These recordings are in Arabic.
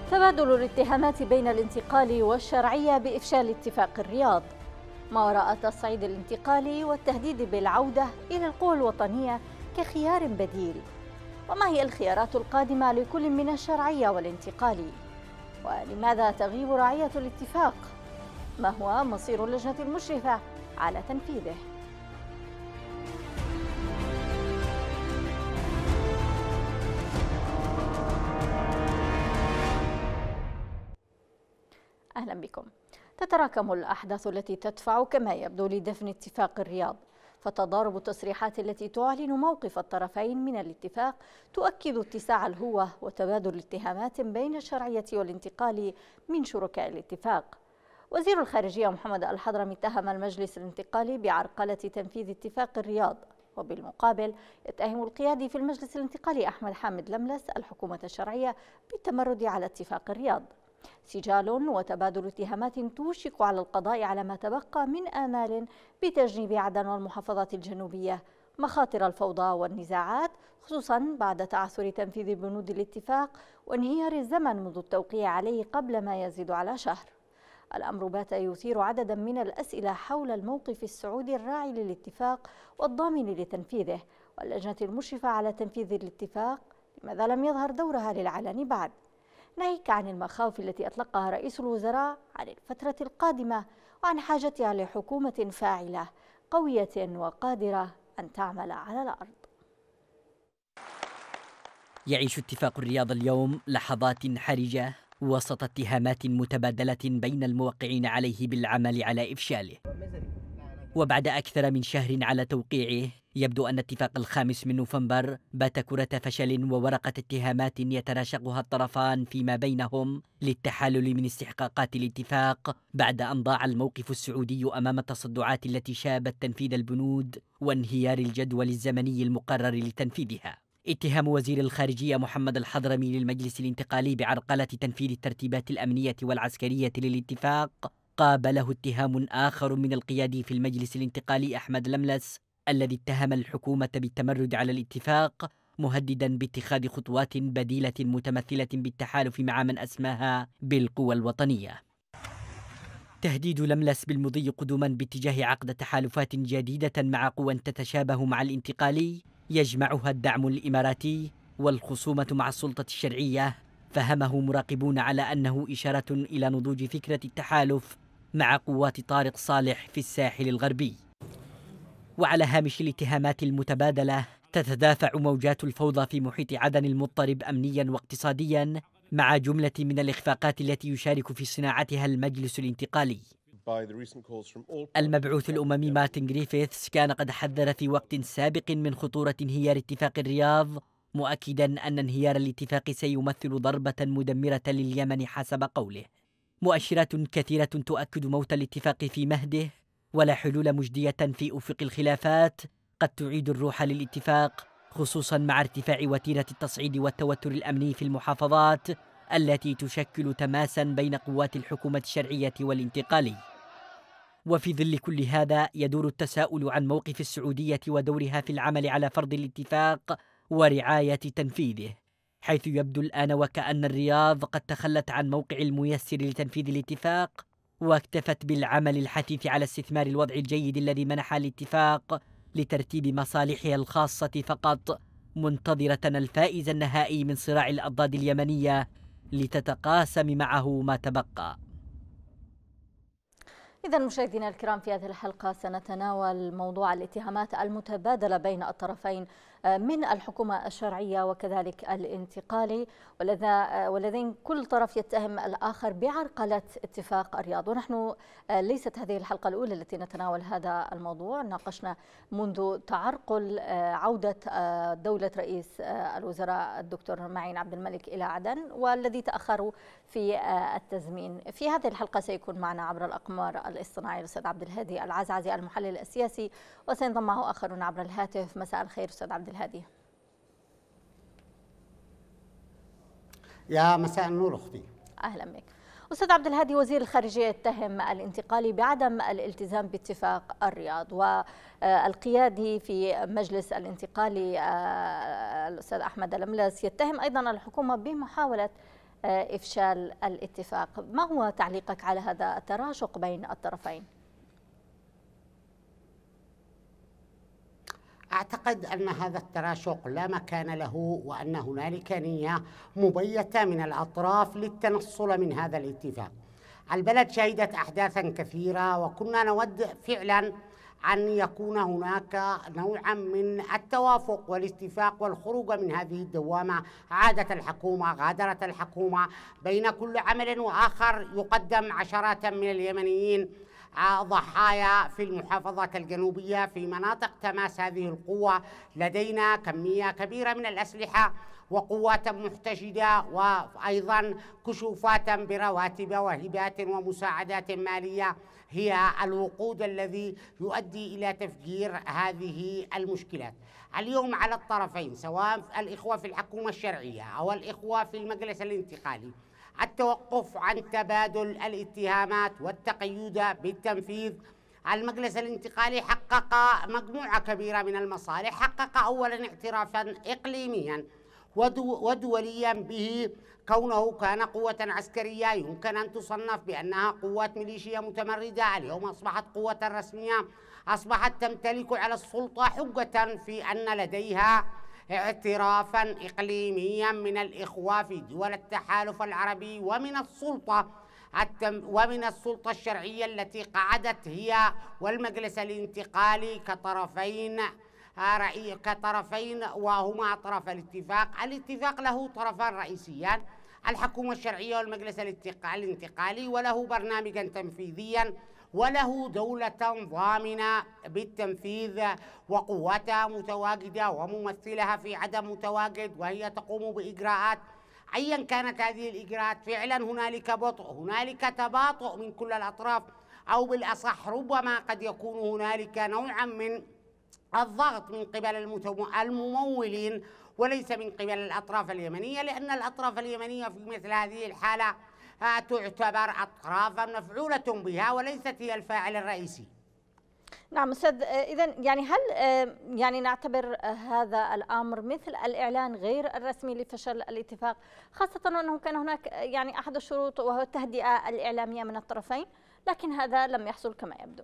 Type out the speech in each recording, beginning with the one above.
تبادل الاتهامات بين الانتقالي والشرعية بإفشال اتفاق الرياض، ما وراء تصعيد الانتقالي والتهديد بالعودة إلى القوى الوطنية كخيار بديل، وما هي الخيارات القادمة لكل من الشرعية والانتقالي؟ ولماذا تغيب رعية الاتفاق؟ ما هو مصير اللجنة المشرفة على تنفيذه؟ أهلا بكم. تتراكم الأحداث التي تدفع كما يبدو لدفن اتفاق الرياض، فتضارب التصريحات التي تعلن موقف الطرفين من الاتفاق تؤكد اتساع الهوة وتبادل اتهامات بين الشرعية والانتقالي من شركاء الاتفاق. وزير الخارجية محمد الحضرمي اتهم المجلس الانتقالي بعرقلة تنفيذ اتفاق الرياض، وبالمقابل يتهم القيادي في المجلس الانتقالي أحمد حامد لملس الحكومة الشرعية بالتمرد على اتفاق الرياض. سجال وتبادل اتهامات توشك على القضاء على ما تبقى من آمال بتجنيب عدن والمحافظات الجنوبية مخاطر الفوضى والنزاعات، خصوصا بعد تعثر تنفيذ بنود الاتفاق وانهيار الزمن منذ التوقيع عليه قبل ما يزيد على شهر. الأمر بات يثير عددا من الأسئلة حول الموقف السعودي الراعي للاتفاق والضامن لتنفيذه، واللجنة المشرفة على تنفيذ الاتفاق لماذا لم يظهر دورها للعلن بعد، ناهيك عن المخاوف التي أطلقها رئيس الوزراء عن الفترة القادمة وعن حاجتها لحكومة فاعلة قوية وقادرة أن تعمل على الأرض. يعيش اتفاق الرياض اليوم لحظات حرجة وسط اتهامات متبادلة بين الموقعين عليه بالعمل على إفشاله. وبعد أكثر من شهر على توقيعه، يبدو أن اتفاق 5 من نوفمبر بات كرة فشل وورقة اتهامات يتناشقها الطرفان فيما بينهم للتحلل من استحقاقات الاتفاق، بعد أن ضاع الموقف السعودي أمام التصدعات التي شابت تنفيذ البنود وانهيار الجدول الزمني المقرر لتنفيذها. اتهام وزير الخارجية محمد الحضرمي للمجلس الانتقالي بعرقلة تنفيذ الترتيبات الأمنية والعسكرية للاتفاق قابله اتهام آخر من القيادي في المجلس الانتقالي أحمد لملس، الذي اتهم الحكومة بالتمرد على الاتفاق، مهددا باتخاذ خطوات بديلة متمثلة بالتحالف مع من أسماها بالقوى الوطنية. تهديد لملس بالمضي قدما باتجاه عقد تحالفات جديدة مع قوى تتشابه مع الانتقالي يجمعها الدعم الإماراتي والخصومة مع السلطة الشرعية، فهمه مراقبون على أنه إشارة إلى نضوج فكرة التحالف مع قوات طارق صالح في الساحل الغربي. وعلى هامش الاتهامات المتبادلة تتدافع موجات الفوضى في محيط عدن المضطرب أمنيا واقتصاديا، مع جملة من الإخفاقات التي يشارك في صناعتها المجلس الانتقالي. المبعوث الأممي مارتن غريفيثس كان قد حذر في وقت سابق من خطورة انهيار اتفاق الرياض، مؤكدا أن انهيار الاتفاق سيمثل ضربة مدمرة لليمن حسب قوله. مؤشرات كثيرة تؤكد موت الاتفاق في مهده، ولا حلول مجدية في أفق الخلافات قد تعيد الروح للاتفاق، خصوصا مع ارتفاع وتيرة التصعيد والتوتر الأمني في المحافظات التي تشكل تماسا بين قوات الحكومة الشرعية والانتقالي. وفي ظل كل هذا يدور التساؤل عن موقف السعودية ودورها في العمل على فرض الاتفاق ورعاية تنفيذه، حيث يبدو الآن وكأن الرياض قد تخلت عن موقع الميسر لتنفيذ الاتفاق، واكتفت بالعمل الحثيث على استثمار الوضع الجيد الذي منح الاتفاق لترتيب مصالحها الخاصة فقط، منتظرة الفائز النهائي من صراع الأضداد اليمنية لتتقاسم معه ما تبقى. إذا مشاهدينا الكرام، في هذه الحلقة سنتناول موضوع الاتهامات المتبادلة بين الطرفين من الحكومة الشرعية وكذلك الانتقالي، والذين كل طرف يتهم الآخر بعرقلة اتفاق الرياض. ونحن ليست هذه الحلقة الأولى التي نتناول هذا الموضوع، ناقشنا منذ تعرقل عودة دولة رئيس الوزراء الدكتور معين عبد الملك إلى عدن، والذي تأخروا في التزمين. في هذه الحلقة سيكون معنا عبر الأقمار الاصطناعي الأستاذ عبد الهادي العزعزي المحلل السياسي، وسينضم معه آخرون عبر الهاتف. مساء الخير أستاذ عبد الهادي. يا مساء النور أختي. أهلا بك أستاذ عبد الهادي. وزير الخارجية يتهم الانتقالي بعدم الالتزام باتفاق الرياض، والقيادي في مجلس الانتقالي الأستاذ أحمد لملس يتهم أيضا الحكومة بمحاولة إفشال الاتفاق. ما هو تعليقك على هذا التراشق بين الطرفين؟ أعتقد أن هذا التراشق لا مكان له، وأن هنالك نية مبيتة من الأطراف للتنصل من هذا الاتفاق. البلد شهدت أحداثا كثيرة، وكنا نود فعلا أن يكون هناك نوعا من التوافق والاتفاق والخروج من هذه الدوامة. عادت الحكومة، غادرت الحكومة، بين كل عمل وآخر يقدم عشرات من اليمنيين ضحايا في المحافظات الجنوبية في مناطق تماس هذه القوة. لدينا كمية كبيرة من الأسلحة وقوات محتشدة، وأيضا كشوفات برواتب وهبات ومساعدات مالية هي الوقود الذي يؤدي إلى تفجير هذه المشكلات. اليوم على الطرفين، سواء الإخوة في الحكومة الشرعية أو الإخوة في المجلس الانتقالي، التوقف عن تبادل الاتهامات والتقيد بالتنفيذ. المجلس الانتقالي حقق مجموعة كبيرة من المصالح. حقق أولا اعترافا إقليميا ودوليا به، كونه كان قوة عسكرية يمكن أن تصنف بأنها قوات ميليشيا متمردة، اليوم أصبحت قوة رسمية، أصبحت تمتلك على السلطة حجة في أن لديها اعترافا إقليميا من الإخوة في دول التحالف العربي ومن السلطة الشرعية التي قعدت هي والمجلس الانتقالي كطرفين وهما أطراف الاتفاق. الاتفاق له طرفان رئيسيان، الحكومة الشرعية والمجلس الانتقالي، وله برنامجا تنفيذيا، وله دولة ضامنة بالتنفيذ وقواتها متواجدة وممثلها في عدم متواجد، وهي تقوم بإجراءات أيا كانت هذه الإجراءات. فعلا هنالك بطء، هنالك تباطؤ من كل الأطراف، أو بالأصح ربما قد يكون هنالك نوعا من الضغط من قبل الممولين وليس من قبل الأطراف اليمنية، لأن الأطراف اليمنية في مثل هذه الحالة تعتبر أطرافا مفعولة بها وليست هي الفاعل الرئيسي. نعم أستاذ، إذن يعني هل يعني نعتبر هذا الأمر مثل الإعلان غير الرسمي لفشل الاتفاق، خاصة أنه كان هناك يعني أحد الشروط وهو التهدئة الإعلامية من الطرفين، لكن هذا لم يحصل كما يبدو؟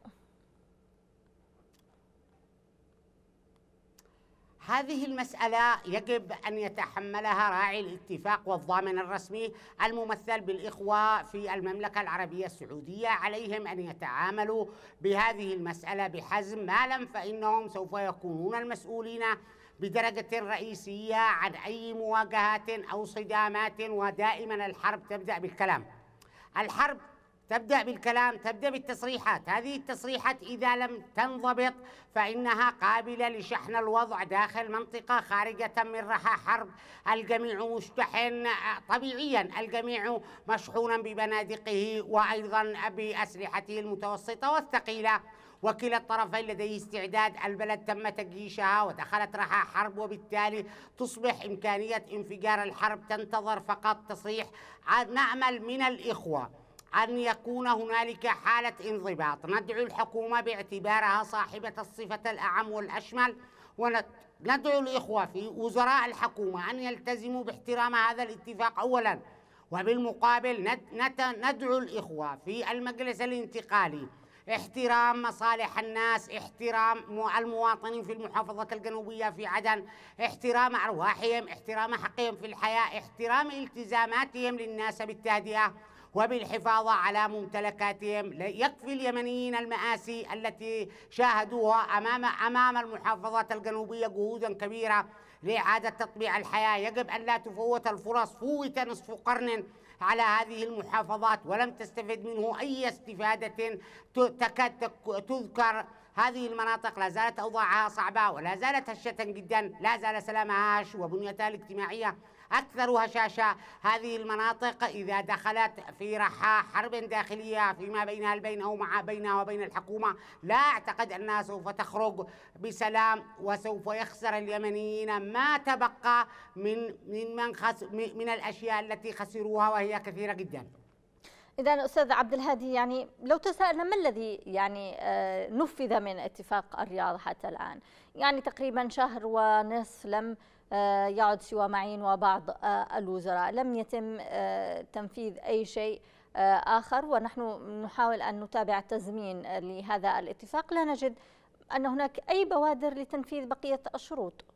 هذه المسألة يجب أن يتحملها راعي الاتفاق والضامن الرسمي الممثل بالإخوة في المملكة العربية السعودية. عليهم أن يتعاملوا بهذه المسألة بحزم، ما لم فإنهم سوف يكونون المسؤولين بدرجة رئيسية عن أي مواجهات أو صدامات. ودائما الحرب تبدأ بالكلام، الحرب تبدأ بالكلام، تبدأ بالتصريحات. هذه التصريحات إذا لم تنضبط فإنها قابلة لشحن الوضع داخل منطقة خارجة من رحى حرب. الجميع مشتحن طبيعيا، الجميع مشحونا ببنادقه وأيضا بأسلحته المتوسطة والثقيلة، وكلا الطرفين لديه استعداد. البلد تم تجيشها ودخلت رحى حرب، وبالتالي تصبح إمكانية انفجار الحرب تنتظر فقط تصريح. نأمل من الإخوة أن يكون هنالك حالة انضباط. ندعو الحكومة باعتبارها صاحبة الصفة الأعم والأشمل، وندعو الإخوة في وزراء الحكومة أن يلتزموا باحترام هذا الاتفاق أولا، وبالمقابل ندعو الإخوة في المجلس الانتقالي احترام مصالح الناس، احترام المواطنين في المحافظة الجنوبية في عدن، احترام أرواحهم، احترام حقهم في الحياة، احترام التزاماتهم للناس بالتهدئة وبالحفاظ على ممتلكاتهم. يكفي اليمنيين المآسي التي شاهدوها أمام المحافظات الجنوبية جهودا كبيرة لإعادة تطبيع الحياة. يجب أن لا تفوت الفرص. فوت نصف قرن على هذه المحافظات ولم تستفد منه أي استفادة تكاد تذكر. هذه المناطق لا زالت أوضاعها صعبة ولا زالت هشة جدا، لا زال سلامها هش وبنيتها الاجتماعية أكثر هشاشة. هذه المناطق إذا دخلت في رحى حرب داخلية فيما بينها بينها وبين الحكومة، لا أعتقد أنها سوف تخرج بسلام، وسوف يخسر اليمنيين ما تبقى من الأشياء التي خسروها وهي كثيرة جدا. إذا أستاذ عبد الهادي، يعني لو تساءلنا ما الذي يعني نفذ من اتفاق الرياض حتى الآن؟ يعني تقريبا شهر ونصف لم يعد سوى معين وبعض الوزراء. لم يتم تنفيذ أي شيء آخر، ونحن نحاول أن نتابع التزمين لهذا الاتفاق، لا نجد أن هناك أي بوادر لتنفيذ بقية الشروط.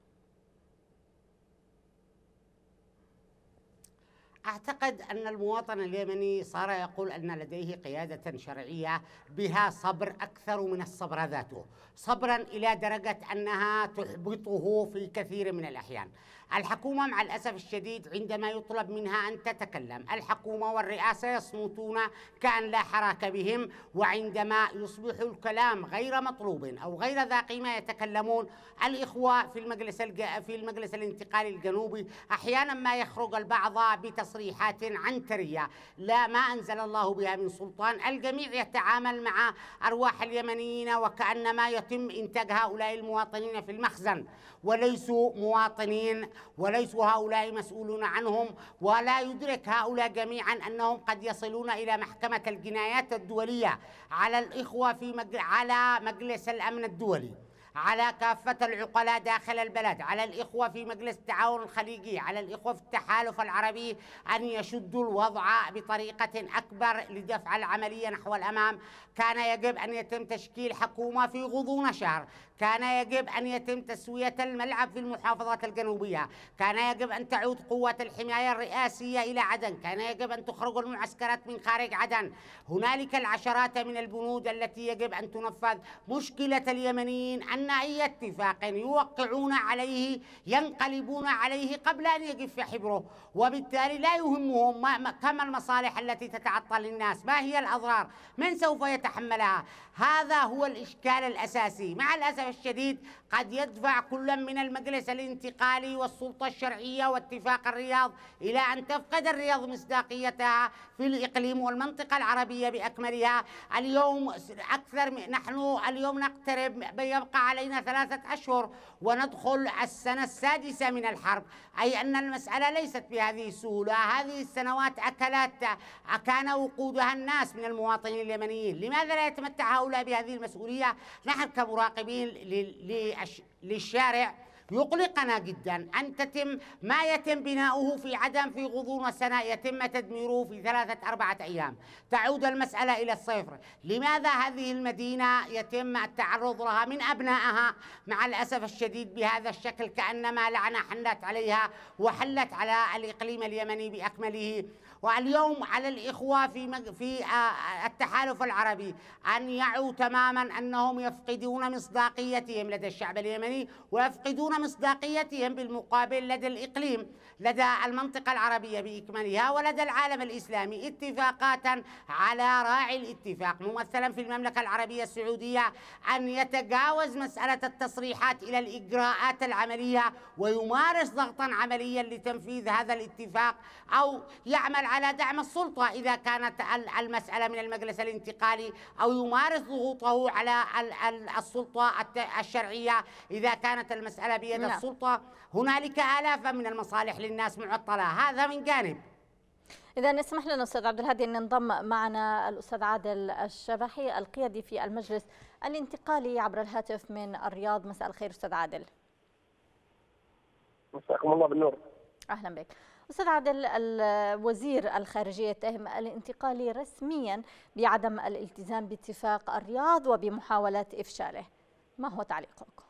أعتقد أن المواطن اليمني صار يقول أن لديه قيادة شرعية بها صبر أكثر من الصبر ذاته، صبرا إلى درجة أنها تحبطه في كثير من الأحيان. الحكومة مع الأسف الشديد عندما يطلب منها أن تتكلم، الحكومة والرئاسة يصمتون كأن لا حراك بهم، وعندما يصبح الكلام غير مطلوب أو غير ذا قيمة يتكلمون. الإخوة في المجلس الانتقالي الجنوبي أحيانا ما يخرج البعض بتصريحات عنترية لا ما أنزل الله بها من سلطان. الجميع يتعامل مع أرواح اليمنيين وكأنما يتم إنتاج هؤلاء المواطنين في المخزن، وليسوا مواطنين، وليسوا هؤلاء مسؤولون عنهم، ولا يدرك هؤلاء جميعا أنهم قد يصلون إلى محكمة الجنايات الدولية على الإخوة على مجلس الأمن الدولي، على كافة العقلاء داخل البلد، على الإخوة في مجلس التعاون الخليجي، على الإخوة في التحالف العربي أن يشدوا الوضع بطريقة أكبر لدفع العملية نحو الأمام. كان يجب أن يتم تشكيل حكومة في غضون شهر، كان يجب أن يتم تسوية الملعب في المحافظات الجنوبية، كان يجب أن تعود قوة الحماية الرئاسية إلى عدن، كان يجب أن تخرج المعسكرات من خارج عدن. هنالك العشرات من البنود التي يجب أن تنفذ. مشكلة اليمنيين أن أي اتفاق يوقعون عليه ينقلبون عليه قبل أن يجف حبره، وبالتالي لا يهمهم كم المصالح التي تتعطل للناس، ما هي الأضرار، من سوف يتحملها. هذا هو الإشكال الأساسي. مع الأسف الشديد قد يدفع كل من المجلس الانتقالي والسلطة الشرعية واتفاق الرياض إلى أن تفقد الرياض مصداقيتها في الإقليم والمنطقة العربية بأكملها. اليوم نحن اليوم نقترب، يبقى علينا 3 أشهر وندخل السنة السادسة من الحرب، أي أن المسألة ليست بهذه السهولة. هذه السنوات كان وقودها الناس من المواطنين اليمنيين. لماذا لا يتمتع هؤلاء بهذه المسؤولية؟ نحن كمراقبين للشارع يقلقنا جدا أن ما يتم بناؤه في عدن في غضون سنة يتم تدميره في 3-4 أيام، تعود المسألة إلى الصفر. لماذا هذه المدينة يتم التعرض لها من أبنائها مع الأسف الشديد بهذا الشكل، كأنما لعنة حلت عليها وحلت على الإقليم اليمني بأكمله؟ واليوم على الإخوة في التحالف العربي أن يعوا تماما أنهم يفقدون مصداقيتهم لدى الشعب اليمني، ويفقدون مصداقيتهم بالمقابل لدى الإقليم، لدى المنطقة العربية بإكملها، ولدى العالم الإسلامي. اتفاقات على راعي الاتفاق ممثلا في المملكة العربية السعودية أن يتجاوز مسألة التصريحات إلى الإجراءات العملية، ويمارس ضغطا عمليا لتنفيذ هذا الاتفاق، أو يعمل على دعم السلطة إذا كانت المسألة من المجلس الانتقالي، أو يمارس ضغوطه على السلطة الشرعية إذا كانت المسألة بيد السلطة. هنالك آلاف من المصالح للناس معطلة، هذا من جانب. إذا اسمح لنا أستاذ عبد الهادي أن ننضم معنا الأستاذ عادل الشبحي القيادي في المجلس الانتقالي عبر الهاتف من الرياض. مساء الخير أستاذ عادل. مساكم الله بالنور. أهلا بك أستاذ عادل. الوزير الخارجية يتهم الانتقالي رسميا بعدم الالتزام باتفاق الرياض وبمحاولة إفشاله، ما هو تعليقك؟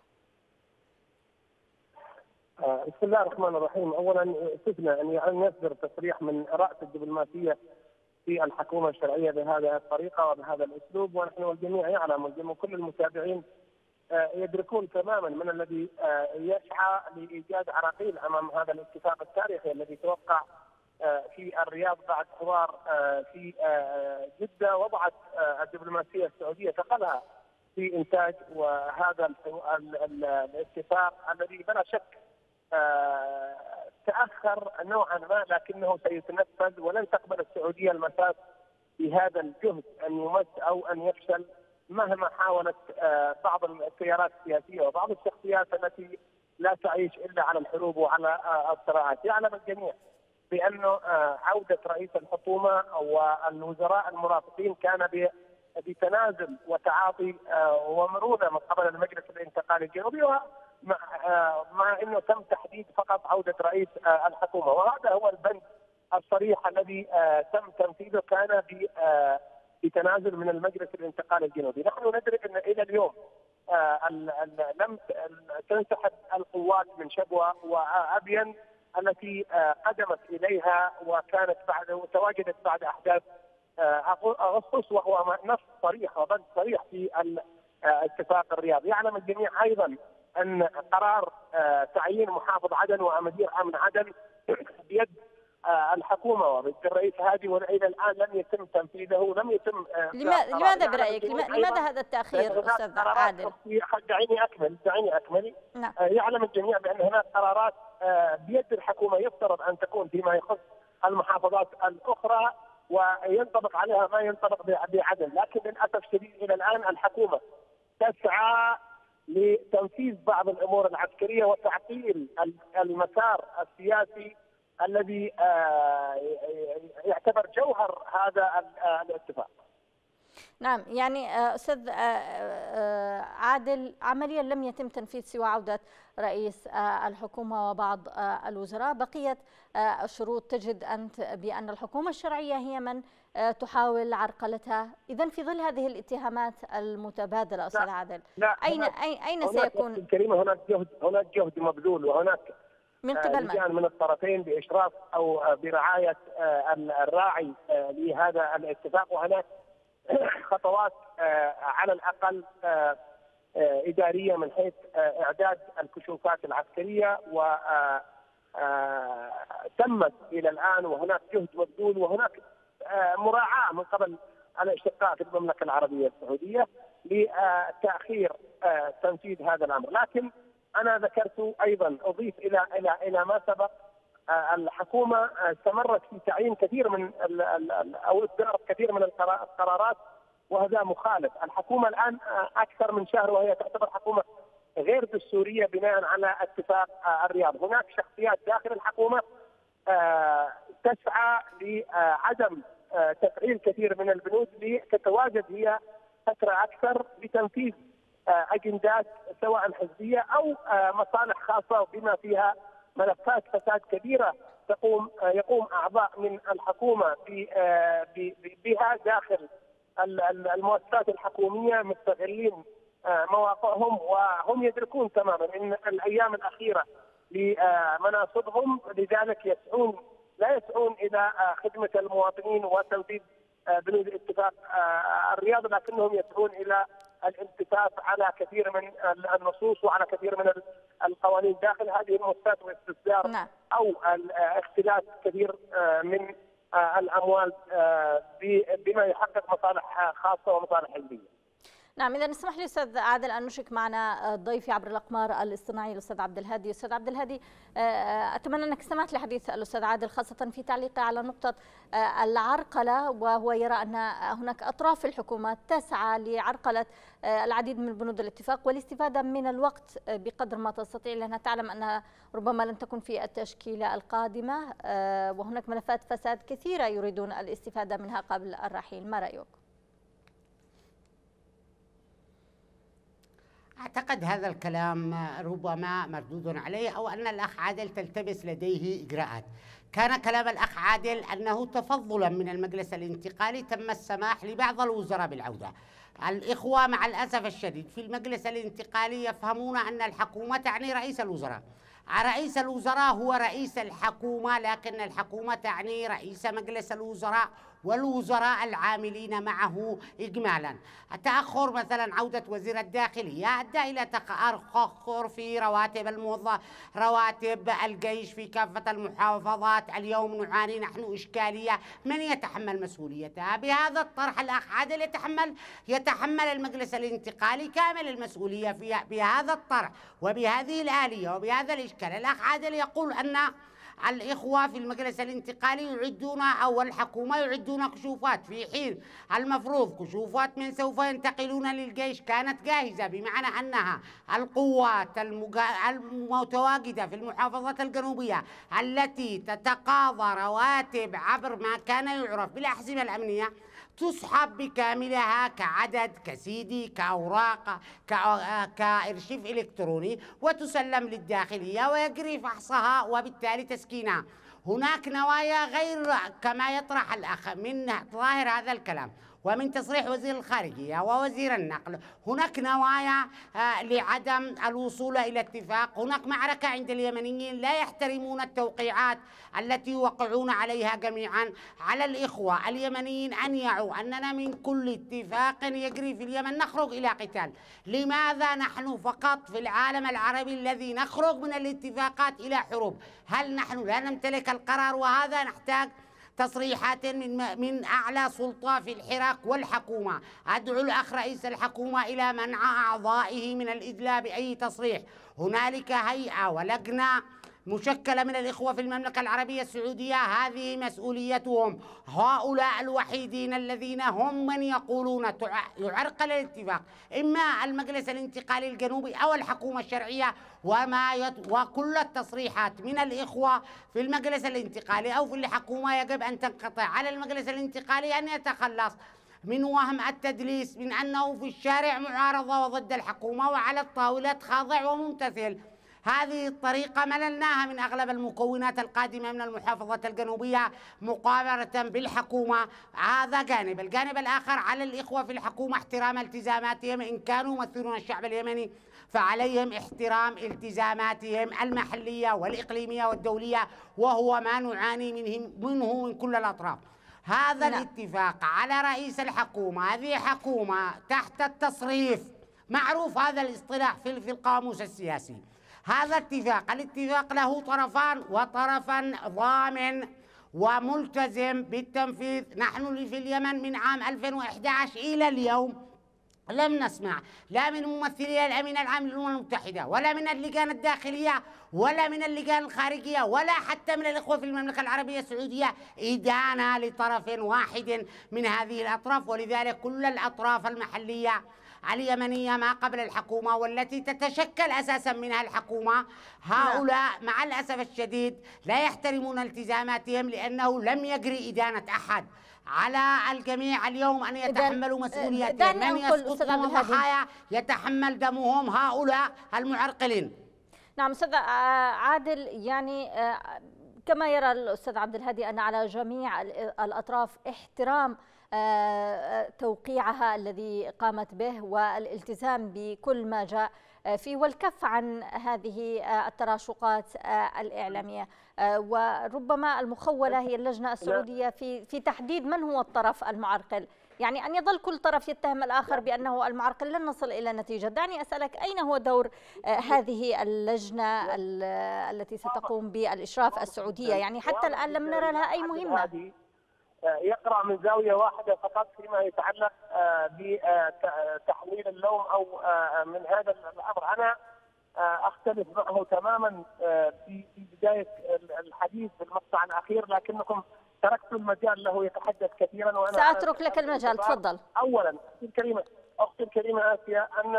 بسم الله الرحمن الرحيم. اولا سفنا ان يصدر تصريح من رأس الدبلوماسية في الحكومة الشرعية بهذه الطريقة وبهذا الاسلوب، ونحن والجميع يعلم وكل المتابعين يدركون تماما من الذي يسعى لايجاد عراقيل امام هذا الاتفاق التاريخي الذي توقع في الرياض بعد حوار في جدة، وضعت الدبلوماسية السعودية ثقلها في انتاج وهذا الاتفاق الذي بلا شك تأخر نوعا ما، لكنه سيتنفذ، ولن تقبل السعودية المساس بهذا الجهد أن يمس أو أن يفشل مهما حاولت بعض التيارات السياسية وبعض الشخصيات التي لا تعيش إلا على الحروب وعلى الصراعات. يعلم الجميع بأنه عودة رئيس الحكومة والوزراء المرافقين كان بتنازل وتعاطي ومرونة من قبل المجلس الانتقالي الجنوبي، مع انه تم تحديد فقط عوده رئيس الحكومه، وهذا هو البند الصريح الذي تم تنفيذه، كان بتنازل من المجلس الانتقالي الجنوبي. نحن ندرك ان الى اليوم لم تنسحب القوات من شبوه وابين التي قدمت اليها وكانت وتواجدت بعد احداث اغسطس، وهو نص صريح وبند صريح في اتفاق الرياض. يعلم الجميع ايضا ان قرار تعيين محافظ عدن ومدير امن عدن بيد الحكومه وبيد الرئيس هادي، والى الان لم يتم تنفيذه، لم يتم. لماذا برايك؟ لماذا هذا التاخير استاذ عادل؟ دعيني اكمل. نعم. يعلم الجميع بان هناك قرارات بيد الحكومه يفترض ان تكون فيما يخص المحافظات الاخرى وينطبق عليها ما ينطبق بعدن، لكن للاسف الشديد الى الان الحكومه تسعى لتنفيذ بعض الامور العسكريه وتعطيل المسار السياسي الذي يعتبر جوهر هذا الاتفاق. نعم، يعني أستاذ عادل، عمليا لم يتم تنفيذ سوى عودة رئيس الحكومة وبعض الوزراء. بقية الشروط تجد أنت بأن الحكومة الشرعية هي من تحاول عرقلتها. إذن في ظل هذه الاتهامات المتبادلة أستاذ عادل، أين سيكون؟ كريمة، هناك جهد مبذول، وهناك من قبل من الطرفين بإشراف أو برعاية الراعي لهذا الاتفاق، وهناك خطوات على الأقل إدارية من حيث إعداد الكشوفات العسكرية وتمت إلى الآن، وهناك جهد مبذول، وهناك مراعاة من قبل الأشقاء في المملكة العربية السعودية لتأخير تنفيذ هذا الأمر. لكن أنا ذكرت أيضا، أضيف إلى ما سبق، الحكومة استمرت في تعيين كثير من أو إصدار كثير من القرارات، وهذا مخالف. الحكومة الآن أكثر من شهر وهي تعتبر حكومة غير دستورية بناء على اتفاق الرياض. هناك شخصيات داخل الحكومة تسعى لعدم تفعيل كثير من البنود لتتواجد هي فترة أكثر لتنفيذ أجندات سواء حزبية أو مصالح خاصة، بما فيها ملفات فساد كبيرة يقوم أعضاء من الحكومة بها داخل المؤسسات الحكومية، مستغلين مواقعهم، وهم يدركون تماما أن الأيام الأخيرة لمناصبهم، لذلك لا يسعون إلى خدمة المواطنين وتنفيذ بنود اتفاق الرياض، لكنهم يسعون إلى الالتفاف على كثير من النصوص وعلى كثير من القوانين داخل هذه المؤسسات، واستصدار أو اختلاس كثير من الأموال بما يحقق مصالح خاصة ومصالح حزبية. نعم، إذا اسمح لي أستاذ عادل أن نشرك معنا ضيفي عبر الأقمار الاصطناعي الأستاذ عبد الهادي. أستاذ عبد الهادي، أتمنى أنك استمعت لحديث الأستاذ عادل، خاصة في تعليقه على نقطة العرقلة، وهو يرى أن هناك أطراف في الحكومة تسعى لعرقلة العديد من بنود الاتفاق والاستفادة من الوقت بقدر ما تستطيع، لأنها تعلم أنها ربما لن تكون في التشكيلة القادمة، وهناك ملفات فساد كثيرة يريدون الاستفادة منها قبل الرحيل. ما رأيك؟ أعتقد هذا الكلام ربما مردود عليه، أو أن الأخ عادل تلتبس لديه إجراءات. كان كلام الأخ عادل أنه تفضلا من المجلس الانتقالي تم السماح لبعض الوزراء بالعودة. الإخوة مع الأسف الشديد في المجلس الانتقالي يفهمون أن الحكومة تعني رئيس الوزراء. رئيس الوزراء هو رئيس الحكومة، لكن الحكومة تعني رئيس مجلس الوزراء والوزراء العاملين معه إجمالا. التأخر مثلا عودة وزير الداخلية أدى إلى تأخر في رواتب الجيش في كافة المحافظات. اليوم نعاني نحن إشكالية، من يتحمل مسؤوليتها؟ بهذا الطرح الأخ عادل يتحمل المجلس الانتقالي كامل المسؤولية بهذا الطرح وبهذه الآلية وبهذا الإشكال. الأخ عادل يقول أن الإخوة في المجلس الانتقالي يعدون أو الحكومة يعدون كشوفات، في حين المفروض كشوفات من سوف ينتقلون للجيش كانت جاهزة، بمعنى أنها القوات المتواجدة في المحافظات الجنوبية التي تتقاضى رواتب عبر ما كان يعرف بالأحزمة الأمنية تسحب بكاملها كعدد كسيدي كأوراق كإرشيف إلكتروني وتسلم للداخلية ويجري فحصها وبالتالي تسكينها. هناك نوايا غير كما يطرح الأخ من ظاهر هذا الكلام ومن تصريح وزير الخارجية ووزير النقل، هناك نوايا لعدم الوصول إلى اتفاق. هناك معركة عند اليمنيين لا يحترمون التوقيعات التي يوقعون عليها جميعا. على الإخوة اليمنيين أن يعوا أننا من كل اتفاق يجري في اليمن نخرج إلى قتال. لماذا نحن فقط في العالم العربي الذي نخرج من الاتفاقات إلى حروب؟ هل نحن لا نمتلك القرار؟ وهذا نحتاج تصريحات من أعلى سلطة في الحراك والحكومة. أدعو الأخ رئيس الحكومة إلى منع أعضائه من الإدلاء بأي تصريح. هنالك هيئة ولجنة مشكلة من الإخوة في المملكة العربية السعودية، هذه مسؤوليتهم. هؤلاء الوحيدين الذين هم من يقولون يعرقل الاتفاق إما المجلس الانتقالي الجنوبي أو الحكومة الشرعية، وكل التصريحات من الإخوة في المجلس الانتقالي أو في الحكومة يجب أن تنقطع. على المجلس الانتقالي أن يتخلص من وهم التدليس من أنه في الشارع معارضة وضد الحكومة وعلى الطاولات خاضع وممتثل. هذه الطريقة مللناها من أغلب المكونات القادمة من المحافظة الجنوبية مقابلة بالحكومة. هذا جانب. الجانب الآخر على الإخوة في الحكومة احترام التزاماتهم. إن كانوا يمثلون الشعب اليمني فعليهم احترام التزاماتهم المحلية والإقليمية والدولية، وهو ما نعاني منه من كل الأطراف. هذا الاتفاق على رئيس الحكومة، هذه حكومة تحت التصريف، معروف هذا الاصطلاح في القاموس السياسي. هذا الاتفاق له طرفان، وطرفا ضامن وملتزم بالتنفيذ. نحن في اليمن من عام 2011 إلى اليوم لم نسمع لا من ممثلي الأمين العام للأمم المتحدة ولا من اللجان الداخلية ولا من اللجان الخارجية ولا حتى من الإخوة في المملكة العربية السعودية إدانة لطرف واحد من هذه الأطراف. ولذلك كل الأطراف المحلية اليمنية ما قبل الحكومة والتي تتشكل أساسا منها الحكومة، هؤلاء مع الأسف الشديد لا يحترمون التزاماتهم، لأنه لم يجري إدانة أحد. على الجميع اليوم أن يتحملوا مسؤوليتهم. من يسقط من الضحايا يتحمل دمهم هؤلاء المعرقلين. نعم أستاذ عادل، يعني كما يرى الأستاذ عبد الهادي أن على جميع الأطراف احترام توقيعها الذي قامت به والالتزام بكل ما جاء فيه والكف عن هذه التراشقات الإعلامية، وربما المخولة هي اللجنة السعودية في تحديد من هو الطرف المعرقل. يعني أن يظل كل طرف يتهم الآخر بأنه المعرقل لن نصل إلى نتيجة. دعني أسألك، أين هو دور هذه اللجنة التي ستقوم بالإشراف السعودية؟ يعني حتى الآن لم نرى لها أي مهمة. يقرأ من زاوية واحدة فقط فيما يتعلق بتحويل اللوم أو من هذا الأمر. أنا أختلف معه تماما في بداية الحديث في المقطع الأخير، لكنكم تركت المجال له يتحدث كثيرا وأنا سأترك لك المجال، تفضل. أولا أختي الكريمة آسيا، أن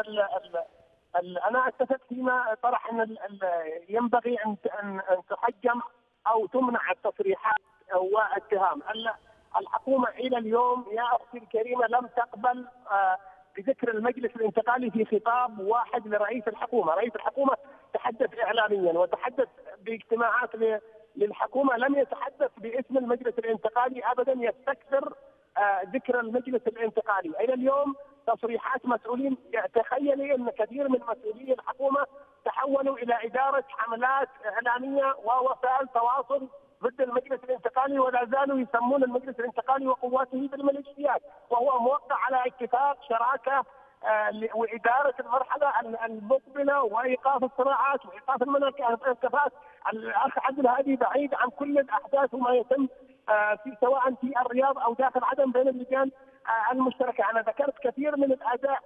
أنا أتفق فيما طرح أن ينبغي أن تحجم أو تمنع التصريحات والاتهام. الحكومة إلى اليوم يا أختي الكريمة لم تقبل بذكر المجلس الانتقالي في خطاب واحد لرئيس الحكومة. رئيس الحكومة تحدث إعلاميا وتحدث باجتماعات للحكومة، لم يتحدث باسم المجلس الانتقالي أبدا، يستكثر ذكر المجلس الانتقالي. إلى اليوم تصريحات مسؤولين، تخيلي أن كثير من مسؤولي الحكومة تحولوا إلى إدارة حملات إعلامية ووسائل تواصل ضد المجلس الانتقالي، ولا زالوا يسمون المجلس الانتقالي وقواته بالميليشيات، وهو موقع على اتفاق شراكه واداره المرحله المقبله وايقاف الصراعات وايقاف المناكفات. الاخ عبد الهادي بعيد عن كل الاحداث وما يتم في سواء في الرياض او داخل عدن بين اللجان المشتركه. انا ذكرت كثير من الاداء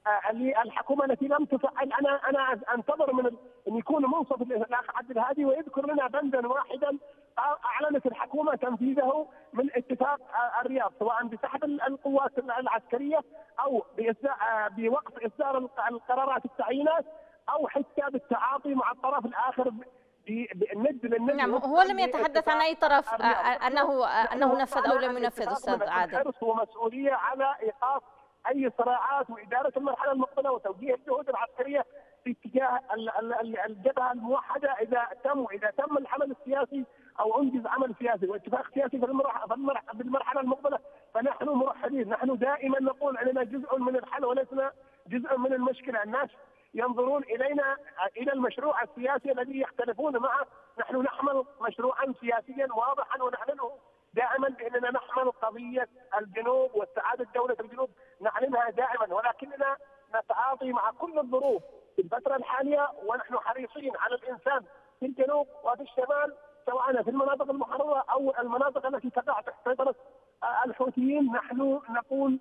للحكومه التي لم تفعل. انا انتظر من ان يكون منصف الاخ عبد الهادي ويذكر لنا بندا واحدا اعلنت الحكومه تنفيذه من اتفاق الرياض، سواء بسحب القوات العسكريه او بوقف اصدار القرارات التعيينات او حتى بالتعاطي مع الطرف الاخر بالند للند. نعم، هو لم يتحدث عن اي طرف انه نفذ او لم ينفذ استاذ عادل. الحرص ومسؤوليه على ايقاف اي صراعات واداره المرحله المقبله وتوجيه الجهود العسكريه في اتجاه الجبهه الموحده اذا تم العمل السياسي او انجز عمل سياسي واتفاق سياسي في المرحله المقبله، فنحن مرحبين. نحن دائما نقول اننا جزء من الحل ولسنا جزء من المشكله. الناس ينظرون الينا الى المشروع السياسي الذي يختلفون معه، نحن نحمل مشروعا سياسيا واضحا ونعلنه دائما باننا نحمل قضيه الجنوب واستعاده دوله الجنوب، نعلنها دائما، ولكننا نتعاطي مع كل الظروف في الفتره الحاليه، ونحن حريصين على الانسان في الجنوب وفي الشمال، سواء في المناطق المحرره او المناطق التي تقع تحت سيطره الحوثيين. نحن نقول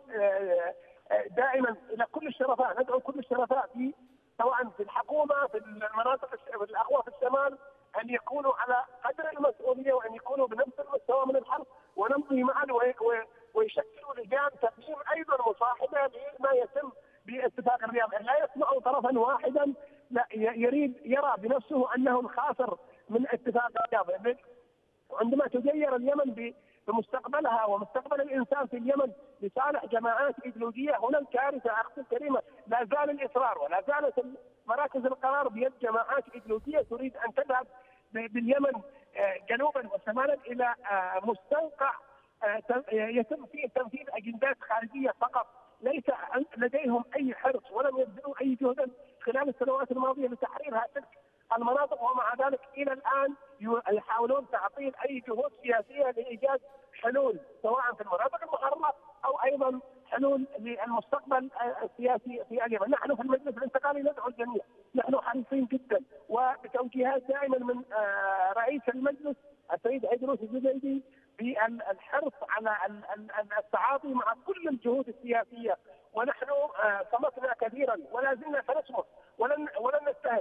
دائما الى كل الشرفاء، ندعو كل الشرفاء سواء في الحكومه في المناطق الاخوه في الشمال ان يكونوا على قدر المسؤوليه وان يكونوا بنفس المستوى من الحرب، ونمضي معا ويشكلوا لجان تقييم ايضا مصاحبه لما يتم باتفاق الرياض. لا يسمع طرفا واحدا لا يرى بنفسه انه الخاسر من اتفاق الرياض. عندما تغير اليمن بمستقبلها ومستقبل الانسان في اليمن لصالح جماعات ايديولوجيه، هنا الكارثه اختي الكريمه. لا زال الاصرار ولا زالت مراكز القرار بيد جماعات ايديولوجيه تريد ان تذهب باليمن جنوبا وشمالا الى مستنقع يتم فيه تنفيذ اجندات خارجيه فقط. ليس لديهم اي حرص ولم يبذلوا اي جهد خلال السنوات الماضيه لتحرير تلك المناطق، ومع ذلك الى الان يحاولون تعطيل اي جهود سياسيه لايجاد حلول سواء في المناطق المحرره او ايضا حلول للمستقبل السياسي في اليمن. نحن في المجلس الانتقالي ندعو الجميع، نحن حريصين جدا وبتوجيهات دائما من رئيس المجلس السيد عيدروس الزبيدي بالحرص على التعاطي مع كل الجهود السياسيه، ونحن صمتنا كثيرا ولا زلنا سنصمت ولن نستهل.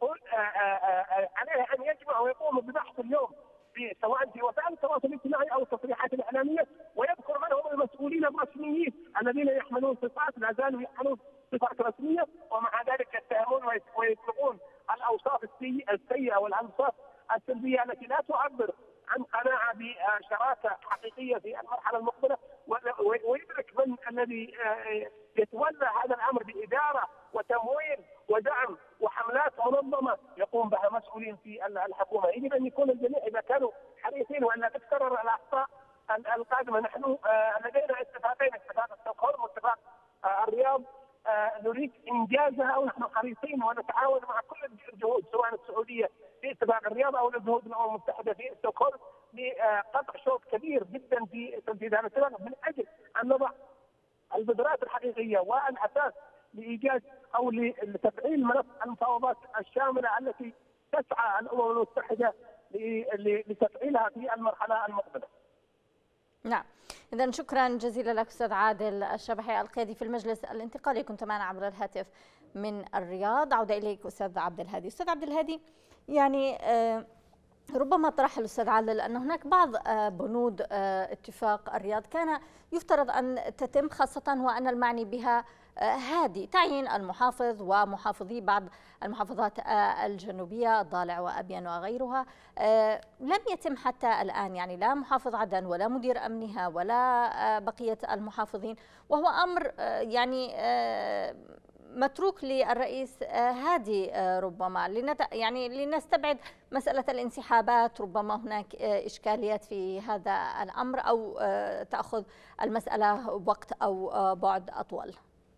عليه ان يجمع ويقوم ببحث اليوم سواء في وسائل التواصل الاجتماعي او التصريحات الاعلاميه، ويذكر من هم المسؤولين الرسميين الذين يحملون صفات لا زالوا يحملون صفات رسميه، ومع ذلك يتهمون ويطلقون الاوصاف السيئه والاوصاف السلبيه التي لا تعبر عن قناعه بشراكه حقيقيه في المرحله المقبله، ويدرك من الذي يتولى هذا الامر باداره وتمويل ودعم وحملات منظمه يقوم بها مسؤولين في الحكومه. يجب ان يكون الجميع اذا كانوا حريصين وان لا تتكرر الاخطاء القادمه. نحن لدينا اتفاقين، اتفاق ستوكهولم واتفاق الرياض، نريد انجازها ونحن حريصين ونتعاون مع كل الجهود سواء السعوديه في اتفاق الرياض او الجهود الامم المتحده في ستوكهولم لقطع شوط كبير جدا في تنفيذ هذا الاتفاق من اجل ان نضع البذرات الحقيقيه والاساس لايجاد او لتفعيل ملف المفاوضات الشامله التي تسعى الامم المتحده لتفعيلها في المرحله المقبله. نعم، إذا شكرا جزيلا لك أستاذ عادل الشبحي القيادي في المجلس الانتقالي، كنت معنا عبر الهاتف من الرياض. عودة إليك أستاذ عبد الهادي. أستاذ عبد الهادي، يعني ربما طرح الأستاذ عادل أن هناك بعض بنود اتفاق الرياض كان يفترض أن تتم، خاصة وأن المعني بها هادي تعيين المحافظ ومحافظي بعض المحافظات الجنوبية ضالع وأبين وغيرها. لم يتم حتى الآن، يعني لا محافظ عدن ولا مدير أمنها ولا بقية المحافظين، وهو أمر يعني متروك للرئيس هادي ربما يعني لنستبعد مسألة الانسحابات. ربما هناك إشكاليات في هذا الأمر أو تأخذ المسألة وقت أو بعد أطول.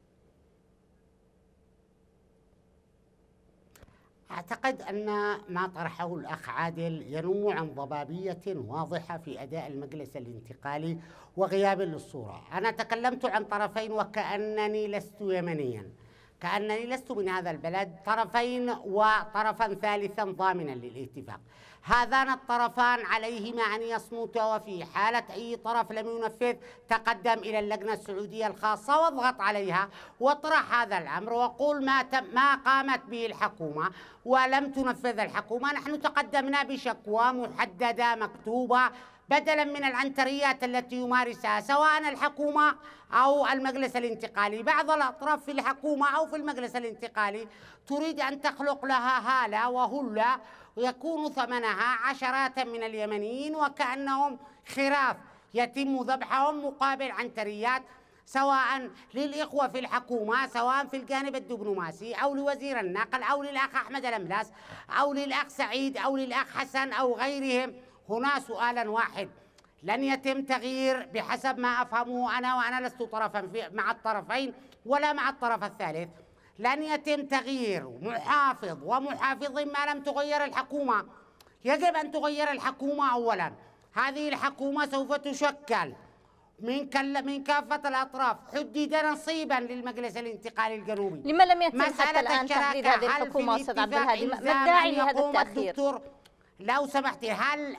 أعتقد أن ما طرحه الأخ عادل ينم عن ضبابية واضحة في أداء المجلس الانتقالي وغياب للصورة. أنا تكلمت عن طرفين وكأنني لست يمنيا، كأنني لست من هذا البلد، طرفين وطرفا ثالثا ضامنا للاتفاق. هذان الطرفان عليهما أن يصمتا، وفي حالة أي طرف لم ينفذ تقدم إلى اللجنة السعودية الخاصة واضغط عليها واطرح هذا الأمر وقول ما قامت به الحكومة ولم تنفذ الحكومة. نحن تقدمنا بشكوى محددة مكتوبة بدلا من العنتريات التي يمارسها سواء الحكومة أو المجلس الانتقالي. بعض الأطراف في الحكومة أو في المجلس الانتقالي تريد أن تخلق لها هالة وهلة ويكون ثمنها عشرات من اليمنيين، وكأنهم خراف يتم ذبحهم مقابل عنتريات، سواء للإخوة في الحكومة، سواء في الجانب الدبلوماسي أو لوزير النقل أو للأخ أحمد الملاس أو للأخ سعيد أو للأخ حسن أو غيرهم. هنا سؤالا واحد لن يتم تغيير بحسب ما أفهمه أنا، وأنا لست طرفا مع الطرفين ولا مع الطرف الثالث. لن يتم تغيير محافظ ومحافظ ما لم تغير الحكومة. يجب أن تغير الحكومة أولا. هذه الحكومة سوف تشكل من كافة الأطراف. حدد نصيبا للمجلس الانتقالي الجنوبي. لما لم يتم حتى الآن تحديد هذه الحكومة أستاذ عبد الهادي؟ ما الداعي لهذا التأخير؟ لو سمحتي، هل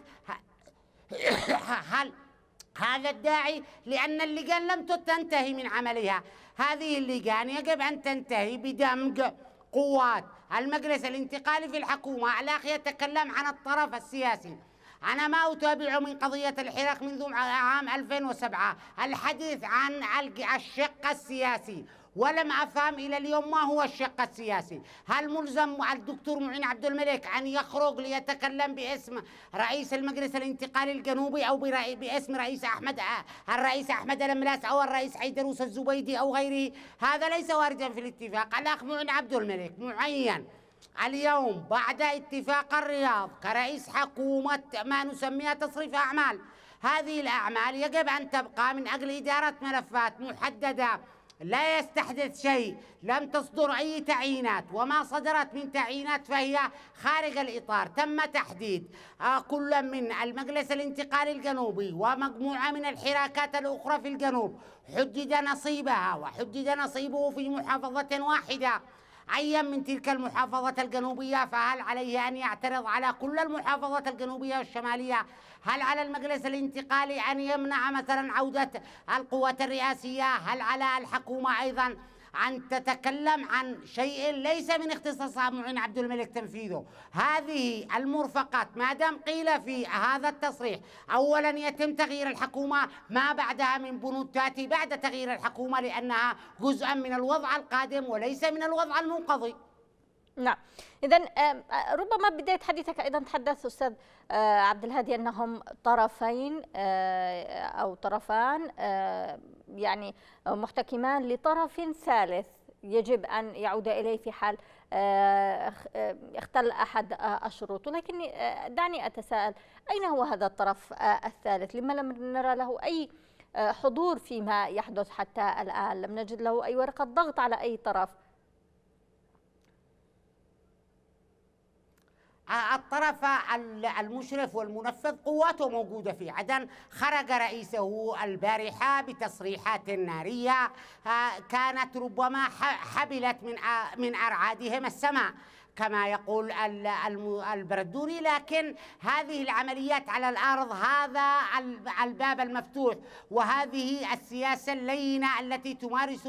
هذا الداعي؟ لأن اللجان لم تنتهي من عملها. هذه اللجان يجب أن تنتهي بدمج قوات المجلس الانتقالي في الحكومة. الأخ يتكلم عن الطرف السياسي. أنا ما أتابع من قضية الحراك منذ عام 2007 الحديث عن الشق السياسي، ولم أفهم إلى اليوم ما هو الشق السياسي. هل ملزم الدكتور معين عبد الملك أن يخرج ليتكلم باسم رئيس المجلس الانتقالي الجنوبي أو باسم الرئيس أحمد الملاس أو الرئيس عيدروس الزبيدي أو غيره؟ هذا ليس واردا في الاتفاق. الأخ معين عبد الملك معين اليوم بعد اتفاق الرياض كرئيس حكومة ما نسميها تصريف أعمال. هذه الأعمال يجب أن تبقى من أجل إدارة ملفات محددة، لا يستحدث شيء. لم تصدر أي تعيينات، وما صدرت من تعيينات فهي خارج الإطار. تم تحديد كل من المجلس الانتقالي الجنوبي ومجموعة من الحراكات الأخرى في الجنوب حدد نصيبها، وحدد نصيبه في محافظة واحدة. أي من تلك المحافظات الجنوبية فهل عليه أن يعترض على كل المحافظات الجنوبية والشمالية؟ هل على المجلس الانتقالي أن يمنع مثلا عودة القوات الرئاسية؟ هل على الحكومة أيضا أن تتكلم عن شيء ليس من اختصاص معين عبد الملك تنفيذه؟ هذه المرفقات ما دام قيل في هذا التصريح أولا يتم تغيير الحكومة، ما بعدها من بنود تأتي بعد تغيير الحكومة، لأنها جزءا من الوضع القادم وليس من الوضع المنقضي. نعم، إذن ربما بداية حديثك أيضا تحدث أستاذ عبد الهادي أنهم طرفين أو طرفان يعني محتكمان لطرف ثالث يجب أن يعود إليه في حال اختل أحد الشروط. ولكن دعني أتساءل، أين هو هذا الطرف الثالث؟ لما لم نرى له أي حضور فيما يحدث حتى الآن؟ لم نجد له أي ورقة ضغط على أي طرف. الطرف المشرف والمنفذ قواته موجودة في عدن. خرج رئيسه البارحة بتصريحات نارية كانت ربما حبلت من أرعادهم السماء كما يقول البردوني، لكن هذه العمليات على الأرض هذا الباب المفتوح، وهذه السياسة اللينة التي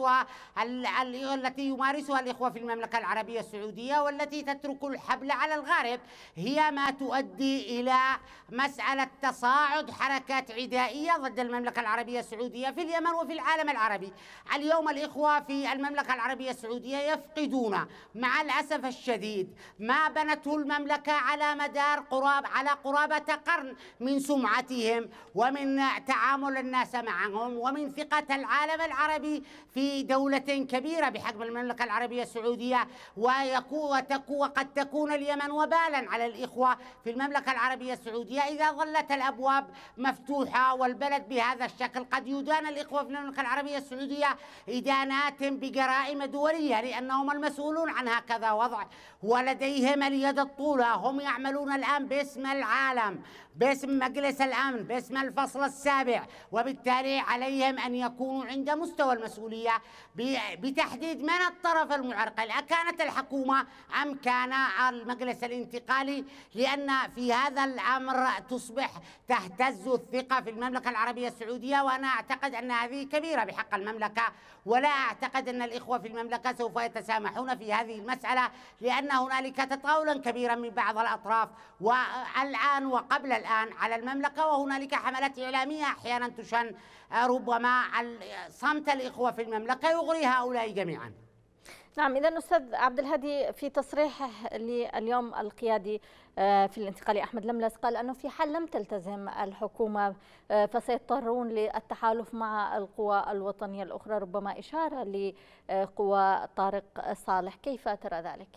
يمارسها الإخوة في المملكة العربية السعودية، والتي تترك الحبل على الغارب، هي ما تؤدي إلى مسألة تصاعد حركات عدائية ضد المملكة العربية السعودية في اليمن وفي العالم العربي. اليوم الإخوة في المملكة العربية السعودية يفقدون مع الأسف الشديد ما بنته المملكة على مدار قرابة قرن من سمعتهم ومن تعامل الناس معهم ومن ثقة العالم العربي في دولة كبيرة بحجم المملكة العربية السعودية. وقد تكون اليمن وبالا على الإخوة في المملكة العربية السعودية إذا ظلت الأبواب مفتوحة والبلد بهذا الشكل. قد يدان الإخوة في المملكة العربية السعودية إدانات بجرائم دولية لأنهم المسؤولون عن هكذا وضع، ولديهم اليد الطولى. هم يعملون الآن باسم العالم باسم مجلس الأمن، باسم الفصل السابع، وبالتالي عليهم أن يكونوا عند مستوى المسؤولية بتحديد من الطرف المعرقل، أكانت الحكومة أم كان المجلس الانتقالي، لأن في هذا الأمر تصبح تهتز الثقة في المملكة العربية السعودية، وأنا أعتقد أن هذه كبيرة بحق المملكة، ولا أعتقد أن الإخوة في المملكة سوف يتسامحون في هذه المسألة، لأن هنالك تطاولا كبيرا من بعض الأطراف والآن وقبل الآن على المملكة، وهنالك حملات إعلامية أحيانا تشن ربما صمت الإخوة في المملكة يغري هؤلاء جميعا. نعم، إذا أستاذ عبد الهادي في تصريحه اليوم القيادي في الانتقالي أحمد لملس قال أنه في حال لم تلتزم الحكومة فسيضطرون للتحالف مع القوى الوطنية الأخرى، ربما إشارة لقوى طارق صالح، كيف ترى ذلك؟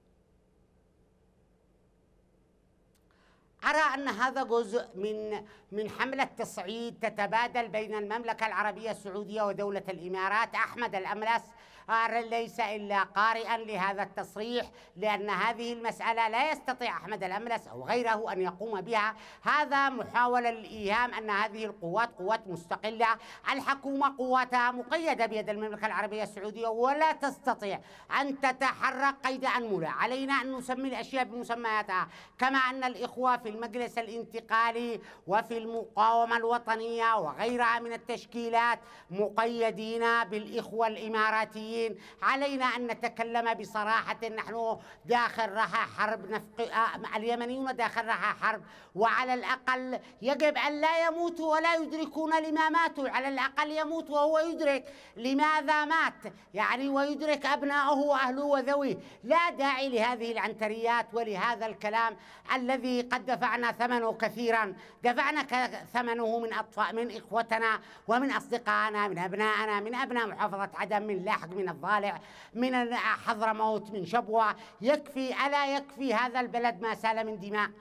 أرى أن هذا جزء من حملة تصعيد تتبادل بين المملكة العربية السعودية ودولة الإمارات. أحمد الأملس ليس إلا قارئا لهذا التصريح، لأن هذه المسألة لا يستطيع أحمد الأملس أو غيره أن يقوم بها. هذا محاولة للإيهام أن هذه القوات قوات مستقلة، الحكومة قواتها مقيدة بيد المملكة العربية السعودية ولا تستطيع أن تتحرك قيد أنملة. علينا أن نسمي الأشياء بمسمياتها، كما أن الإخوة في المجلس الانتقالي وفي المقاومة الوطنية وغيرها من التشكيلات مقيدين بالإخوة الإماراتيين. علينا أن نتكلم بصراحة، نحن داخل رحى حرب، اليمنيون داخل رحى حرب، وعلى الأقل يجب أن لا يموتوا ولا يدركون لما ماتوا، على الأقل يموت وهو يدرك لماذا مات، يعني ويدرك أبنائه وأهله وذويه. لا داعي لهذه العنتريات ولهذا الكلام الذي قد دفعنا ثمنه كثيرا، دفعنا ثمنه من إخوتنا ومن أصدقائنا، من أبنائنا، من أبناء محافظة عدن، من لاحق، من الضالع، من حضرموت، من شبوة. يكفي، ألا يكفي هذا البلد ما سال من دماء؟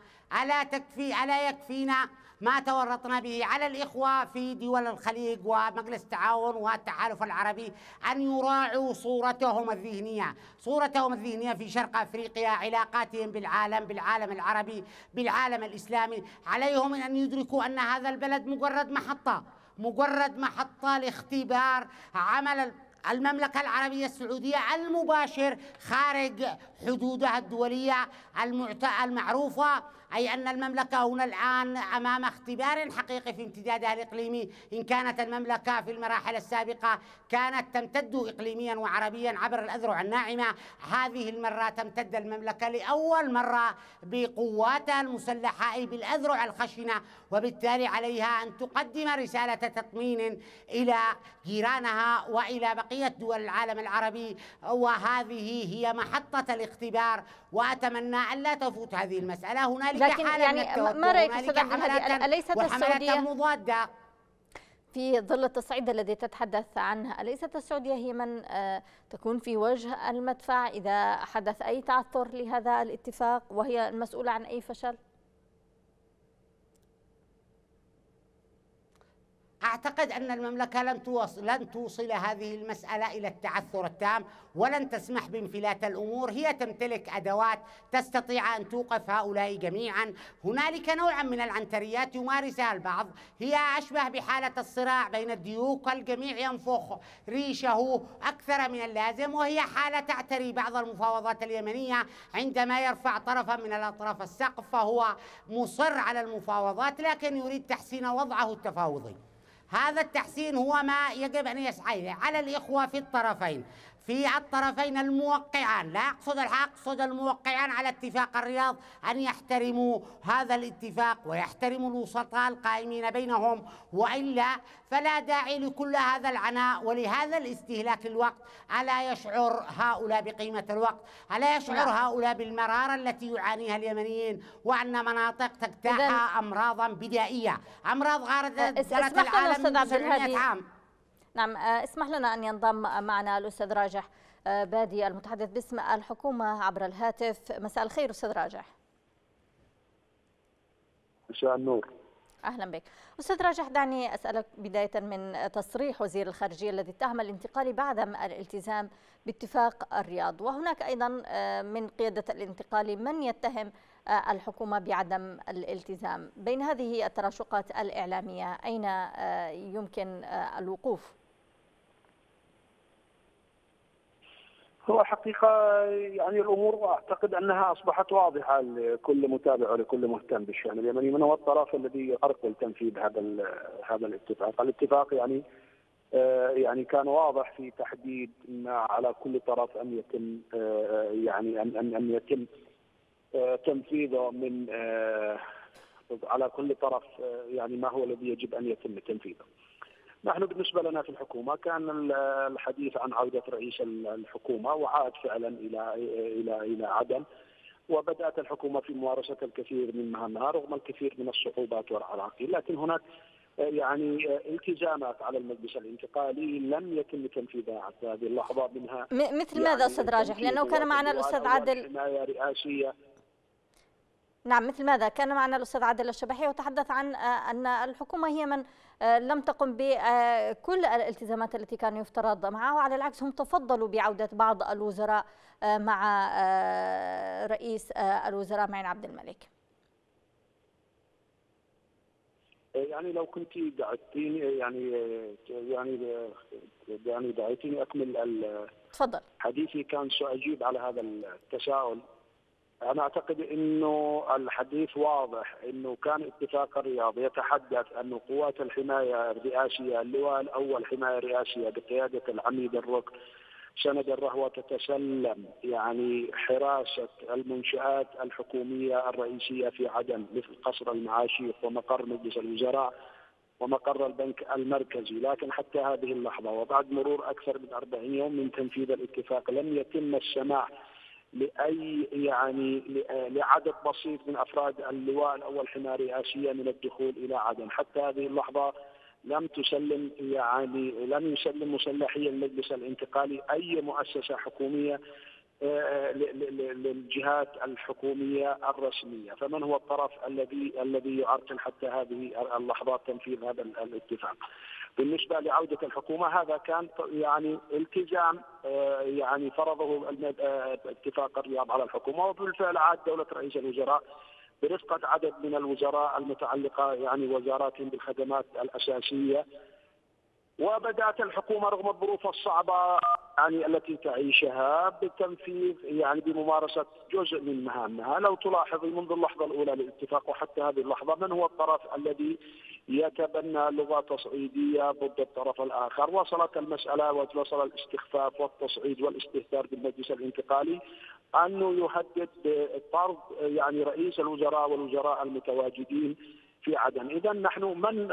ألا يكفينا ما تورطنا به على الإخوة في دول الخليج ومجلس التعاون والتحالف العربي أن يراعوا صورتهم الذهنية في شرق أفريقيا، علاقاتهم بالعالم العربي، بالعالم الإسلامي. عليهم أن يدركوا أن هذا البلد مجرد محطة لاختبار عمل المملكة العربية السعودية المباشر خارج حدودها الدولية المعروفة، أي أن المملكة هنا الآن أمام اختبار حقيقي في امتدادها الإقليمي. إن كانت المملكة في المراحل السابقة كانت تمتد إقليميا وعربيا عبر الأذرع الناعمة، هذه المرة تمتد المملكة لأول مرة بقواتها المسلحة أي بالأذرع الخشنة، وبالتالي عليها أن تقدم رسالة تطمين إلى جيرانها وإلى بقية دول العالم العربي، وهذه هي محطة الاختبار، وأتمنى أن لا تفوت هذه المسألة. هنالك حالة يعني من التوتر، ما رأيك هنالك حملات أليست السعودية مضادة في ظل التصعيد الذي تتحدث عنه؟ أليست السعودية هي من تكون في وجه المدفع إذا حدث أي تعثر لهذا الاتفاق، وهي المسؤولة عن أي فشل؟ أعتقد أن المملكة لن توصل هذه المسألة إلى التعثر التام، ولن تسمح بانفلات الأمور. هي تمتلك أدوات تستطيع أن توقف هؤلاء جميعا. هنالك نوعا من العنتريات يمارسها البعض، هي أشبه بحالة الصراع بين الديوك، الجميع ينفخ ريشه أكثر من اللازم، وهي حالة تعتري بعض المفاوضات اليمنية. عندما يرفع طرفا من الأطراف السقف فهو مصر على المفاوضات، لكن يريد تحسين وضعه التفاوضي. هذا التحسين هو ما يجب أن يسعى إليه على الإخوة في الطرفين الموقعان، لا أقصد الموقعان على اتفاق الرياض، أن يحترموا هذا الاتفاق ويحترموا الوسطاء القائمين بينهم، وإلا فلا داعي لكل هذا العناء ولهذا الاستهلاك للوقت. ألا يشعر هؤلاء بقيمة الوقت؟ ألا يشعر هؤلاء بالمرارة التي يعانيها اليمنيين، وأن مناطق تجتاحها أمراضا بدائية، أمراض غارت العالم من 700 عام. نعم، اسمح لنا أن ينضم معنا الأستاذ راجح بادي المتحدث باسم الحكومة عبر الهاتف. مساء الخير أستاذ راجح. مساء النور. أهلا بك أستاذ راجح. دعني أسألك بداية من تصريح وزير الخارجية الذي اتهم الانتقالي بعدم الالتزام باتفاق الرياض، وهناك أيضا من قيادة الانتقالي من يتهم الحكومة بعدم الالتزام. بين هذه التراشقات الإعلامية أين يمكن الوقوف؟ هو حقيقة يعني الأمور أعتقد أنها أصبحت واضحة لكل متابع ولكل مهتم بالشأن اليمني. من هو الطرف الذي يعرقل تنفيذ هذا الاتفاق؟ الاتفاق يعني كان واضح في تحديد ما على كل طرف أن يتم يعني أن يتم تنفيذه من على كل طرف، يعني ما هو الذي يجب أن يتم تنفيذه. نحن بالنسبة لنا في الحكومة كان الحديث عن عودة رئيس الحكومة، وعاد فعلا إلى عدن، وبدأت الحكومة في ممارسة الكثير من مهامها رغم الكثير من الصعوبات والعراقيل، لكن هناك يعني التزامات على المجلس الانتقالي لم يتم تنفيذها حتى هذه اللحظة. منها مثل ماذا أستاذ راجح؟ لأنه كان معنا الأستاذ عادل حماية رئاسية. نعم، مثل ماذا؟ كان معنا الأستاذ عادل الشبحي وتحدث عن أن الحكومة هي من لم تقم بكل الالتزامات التي كان يفترض معها، وعلى العكس هم تفضلوا بعودة بعض الوزراء مع رئيس الوزراء معين عبد الملك. يعني لو كنت دعيتيني يعني دعيتيني أكمل تفضل. حديثي كان سأجيب على هذا التساؤل. أنا أعتقد أنه الحديث واضح، أنه كان اتفاق الرياض يتحدث أن قوات الحماية الرئاسية، اللواء الأول حماية رئاسية بقيادة العميد الركن سند الرهوة تتسلم يعني حراسة المنشآت الحكومية الرئيسية في عدن مثل قصر المعاشيق ومقر مجلس الوزراء ومقر البنك المركزي. لكن حتى هذه اللحظة وبعد مرور أكثر من 40 يوم من تنفيذ الاتفاق لم يتم السماح لعدد بسيط من أفراد اللواء الأول حماية رئاسية من الدخول إلى عدن. حتى هذه اللحظة لم يسلم مسلحي المجلس الانتقالي أي مؤسسة حكومية للجهات الحكومية الرسمية. فمن هو الطرف الذي يعرقل حتى هذه اللحظات تنفيذ هذا الاتفاق؟ بالنسبة لعودة الحكومة هذا كان يعني التزام يعني فرضه اتفاق الرياض على الحكومة، وبالفعل عاد دولة رئيس الوزراء برفقة عدد من الوزراء المتعلقة يعني وزاراتهم بالخدمات الأساسية، وبدأت الحكومة رغم الظروف الصعبة يعني التي تعيشها بالتنفيذ يعني بممارسة جزء من مهامها. لو تلاحظ منذ اللحظة الأولى للاتفاق وحتى هذه اللحظة من هو الطرف الذي يتبنى لغة تصعيدية ضد الطرف الآخر؟ وصلت المسألة ووصل الاستخفاف والتصعيد والاستهتار بالمجلس الانتقالي أنه يهدد بطرد يعني رئيس الوزراء والوزراء المتواجدين في عدن. إذا نحن من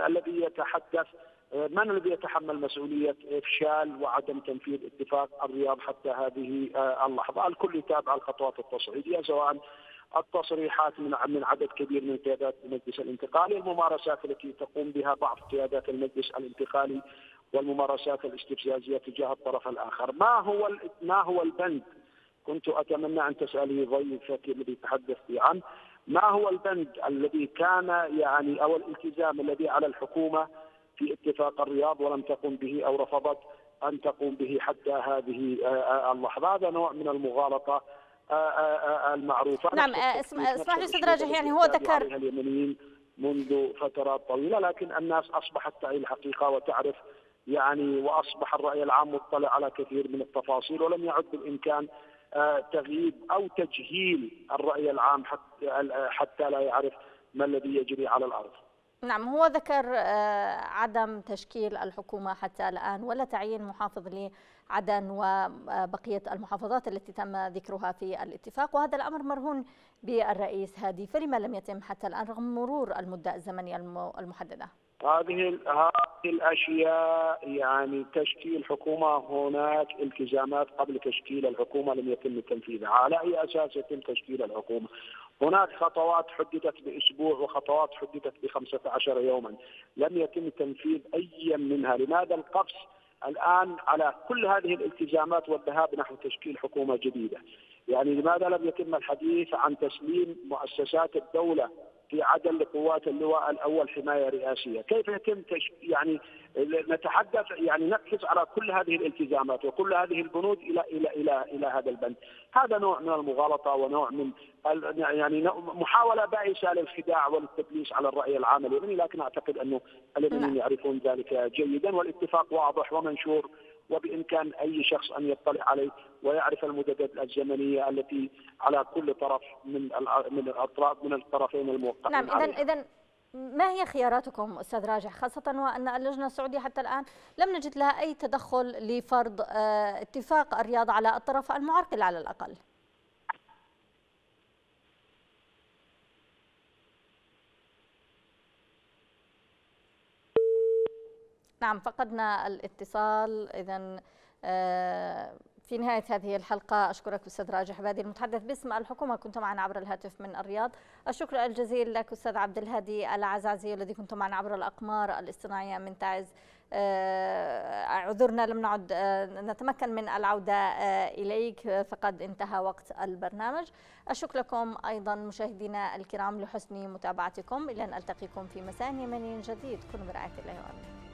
الذي يتحمل مسؤولية إفشال وعدم تنفيذ اتفاق الرياض حتى هذه اللحظة؟ الكل يتابع الخطوات التصعيدية، سواء التصريحات من عدد كبير من قيادات المجلس الانتقالي، الممارسات التي تقوم بها بعض قيادات المجلس الانتقالي والممارسات الاستفزازية تجاه الطرف الآخر. ما هو البند؟ كنت أتمنى أن تسألي ضيفتي الذي تحدثت عنه، ما هو البند الذي كان يعني أو الالتزام الذي على الحكومة في اتفاق الرياض ولم تقم به أو رفضت أن تقوم به حتى هذه اللحظة؟ هذا نوع من المغالطة المعروفة. نعم، اسمح لي أستاذ راجح، يعني هو ذكر اليمنيين منذ فترات طويلة، لكن الناس أصبحت تعي الحقيقة وتعرف يعني، وأصبح الرأي العام مطلع على كثير من التفاصيل، ولم يعد بالإمكان تغييب أو تجهيل الرأي العام حتى لا يعرف ما الذي يجري على الأرض. نعم، هو ذكر عدم تشكيل الحكومة حتى الآن ولا تعيين محافظ لعدن وبقية المحافظات التي تم ذكرها في الاتفاق، وهذا الأمر مرهون بالرئيس هادي، فلما لم يتم حتى الآن رغم مرور المدة الزمنية المحددة؟ هذه الأشياء يعني تشكيل حكومة، هناك التزامات قبل تشكيل الحكومة لم يتم تنفيذها. على أي أساس يتم تشكيل الحكومة؟ هناك خطوات حددت بأسبوع وخطوات حددت ب15 يوما، لم يتم تنفيذ أي منها. لماذا القفز الآن على كل هذه الالتزامات والذهاب نحو تشكيل حكومة جديدة؟ يعني لماذا لم يتم الحديث عن تسليم مؤسسات الدولة في عدل لقوات اللواء الأول حماية رئاسية. كيف يتم يعني نتحدث يعني نقفز على كل هذه الالتزامات وكل هذه البنود إلى هذا البند. هذا نوع من المغالطة ونوع من يعني محاولة بائسة للخداع والتدليس على الرأي العام اليمني، لكن أعتقد أنه اليمنيين يعرفون ذلك جيدا، والاتفاق واضح ومنشور وبإمكان أي شخص أن يطلع عليه ويعرف المددات الزمنية التي على كل طرف من الطرفين الموقعين. نعم، إذن ما هي خياراتكم أستاذ راجح، خاصة وأن اللجنة السعودية حتى الآن لم نجد لها أي تدخل لفرض اتفاق الرياض على الطرف المعرقل على الأقل؟ نعم، فقدنا الاتصال. إذن في نهاية هذه الحلقة أشكرك أستاذ راجح بادي المتحدث باسم الحكومة، كنت معنا عبر الهاتف من الرياض. الشكر الجزيل لك أستاذ عبد الهادي العزازي الذي كنت معنا عبر الأقمار الاصطناعية من تعز. عذرنا لم نعد نتمكن من العودة إليك، فقد انتهى وقت البرنامج. الشكر لكم أيضا مشاهدينا الكرام لحسن متابعتكم، إلى أن ألتقيكم في مساء يمني جديد. كونوا برعاية الله وأمنه.